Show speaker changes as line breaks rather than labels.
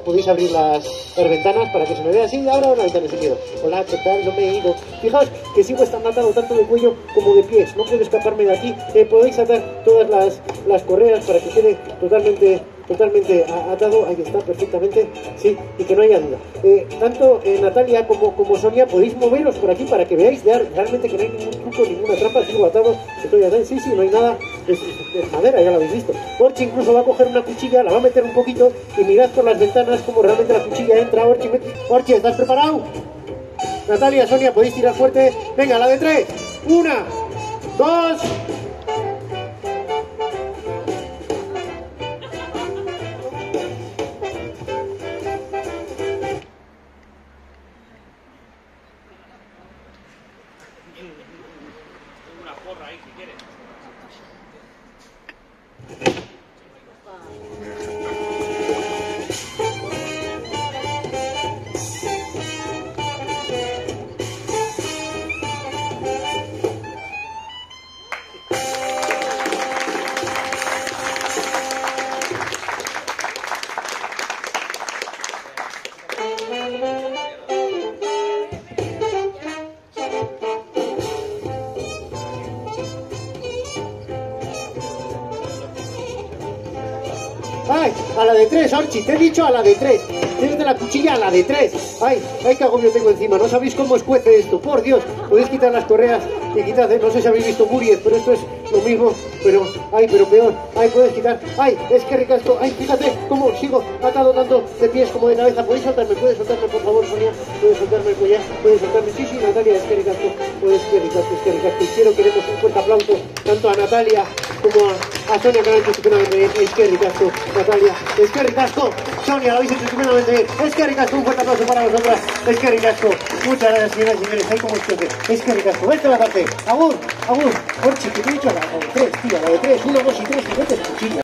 podéis abrir las ventanas para que se me vea así. Ahora una ventana sin miedo. Hola, ¿qué tal? No me he ido. Fijaos que sigo estando atado tanto de cuello como de pies. No puedo escaparme de aquí. Podéis atar todas las correas para que quede totalmente atado. Ahí está, perfectamente. Sí, y que no haya duda. Tanto Natalia como Sonia podéis moveros por aquí para que veáis realmente que no hay ningún truco, ninguna trampa. Sigo atado, estoy atado. Sí, no hay nada. Es madera, ya lo habéis visto. Orchi incluso va a coger una cuchilla, la va a meter un poquito y mirad por las ventanas como realmente la cuchilla entra. Orchi, ¿estás preparado? Natalia, Sonia, podéis tirar fuerte. Venga, la de 3. 1, 2.
Una porra ahí si quieres.
¡Ay! A la de 3, Orchi, te he dicho a la de 3. Tienes de la cuchilla a la de 3. ¡Ay! ¡Ay, qué agobio tengo encima! No sabéis cómo escuece esto, por Dios. Podéis quitar las correas y quitad, no sé si habéis visto Buries, pero esto es lo mismo, pero peor. ¡Ay, puedes quitar! ¡Ay, es que ricasco! ¡Ay, fíjate cómo sigo atado tanto de pies como de cabeza! ¿Podéis soltarme, por favor, Sonia? ¿Puedes soltarme el collar? ¿Puedes soltarme? Sí, Natalia, es que ricasco. Es que ricasco. Y quiero que demos un fuerte aplauso tanto a Natalia como a Sonia, que lo han hecho estupendamente bien. Es que ricasco, Natalia. Es que ricasco, Sonia, lo habéis hecho estupendamente bien. Es que ricasco, un fuerte aplauso para vosotras. Es que ricasco. Muchas gracias, señoras y señores. Ahí como choque. Es que ricasco. Vete a la parte. Agur. Orchi, que te he dicho a la de 3, tío. A la de 3. 1, 2 y 3 y vete a la cuchilla.